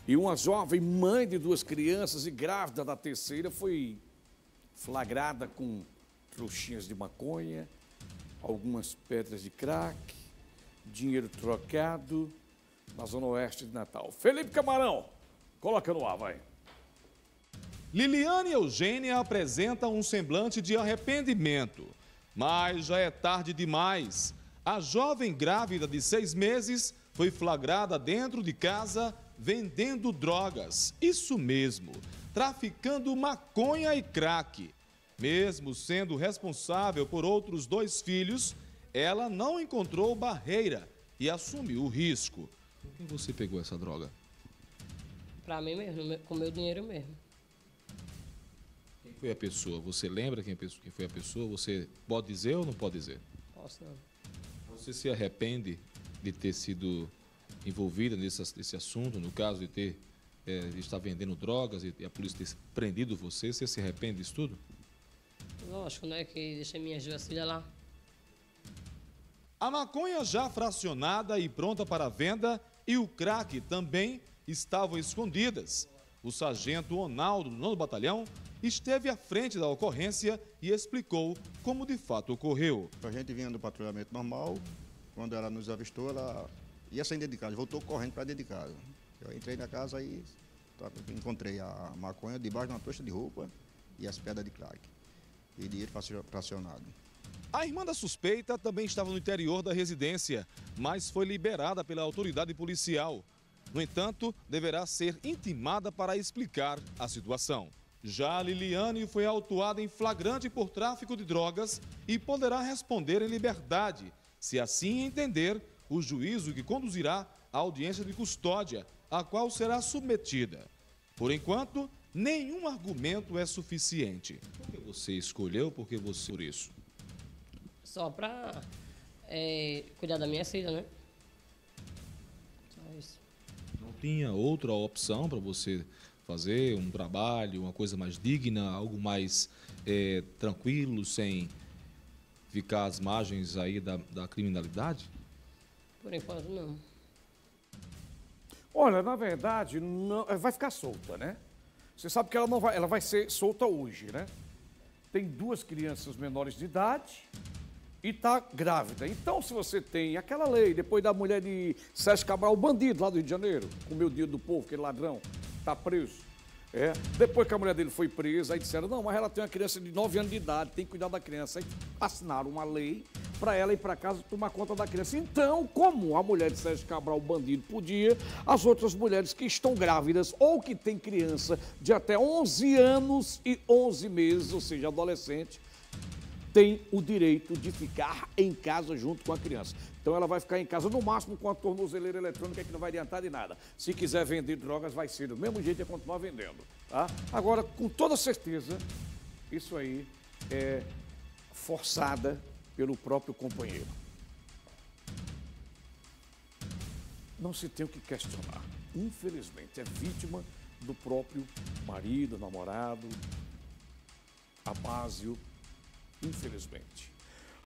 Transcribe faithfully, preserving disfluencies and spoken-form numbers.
E uma jovem mãe de duas crianças e grávida da terceira foi flagrada com trouxinhas de maconha, algumas pedras de crack, dinheiro trocado na zona oeste de Natal. Felipe Camarão, coloca no ar, vai. Liliane Eugênia apresenta um semblante de arrependimento, mas já é tarde demais. A jovem grávida de seis meses foi flagrada dentro de casa vendendo drogas. Isso mesmo, traficando maconha e crack. Mesmo sendo responsável por outros dois filhos, ela não encontrou barreira e assumiu o risco. Com quem você pegou essa droga? Pra mim mesmo, com meu dinheiro mesmo. Quem foi a pessoa? Você lembra quem foi a pessoa? Você pode dizer ou não pode dizer? Posso não. Você se arrepende de ter sido envolvida nesse, nesse assunto, no caso de ter é, de estar vendendo drogas e, e a polícia ter prendido você? Você se arrepende disso tudo? Lógico, né? Que deixei minhas duas filhas lá. A maconha já fracionada e pronta para venda e o crack também estavam escondidas. O sargento Ronaldo, do nono Batalhão, esteve à frente da ocorrência e explicou como de fato ocorreu. A gente vinha do patrulhamento normal, quando ela nos avistou, ela ia sair dentro de casa, voltou correndo para dentro de casa. Eu entrei na casa e encontrei a maconha debaixo de uma tocha de roupa e as pedras de crack e dinheiro fracionado. A irmã da suspeita também estava no interior da residência, mas foi liberada pela autoridade policial. No entanto, deverá ser intimada para explicar a situação. Já a Liliane foi autuada em flagrante por tráfico de drogas e poderá responder em liberdade, se assim entender o juízo que conduzirá à audiência de custódia, a qual será submetida. Por enquanto, nenhum argumento é suficiente. Por que você escolheu? Por que você por isso? Só pra é, cuidar da minha filha, né? Só isso. Não tinha outra opção para você fazer um trabalho, uma coisa mais digna, algo mais é, tranquilo, sem ficar às margens aí da, da criminalidade? Por enquanto, não. Olha, na verdade, não, vai ficar solta, né? Você sabe que ela não vai, ela vai ser solta hoje, né? Tem duas crianças menores de idade e tá grávida. Então, se você tem aquela lei, depois da mulher de Sérgio Cabral, o bandido lá do Rio de Janeiro, comeu o dinheiro do povo, aquele ladrão, tá preso. É. Depois que a mulher dele foi presa, aí disseram, não, mas ela tem uma criança de nove anos de idade, tem que cuidar da criança. Aí assinaram uma lei para ela ir para casa tomar conta da criança. Então, como a mulher de Sérgio Cabral, o bandido, podia, as outras mulheres que estão grávidas ou que têm criança de até onze anos e onze meses, ou seja, adolescente, tem o direito de ficar em casa junto com a criança. Então ela vai ficar em casa no máximo com a tornozeleira eletrônica, que não vai adiantar de nada. Se quiser vender drogas, vai ser do mesmo jeito e continuar vendendo. Tá? Agora, com toda certeza, isso aí é forçada pelo próprio companheiro. Não se tem o que questionar. Infelizmente, é vítima do próprio marido, namorado, Abásio, infelizmente.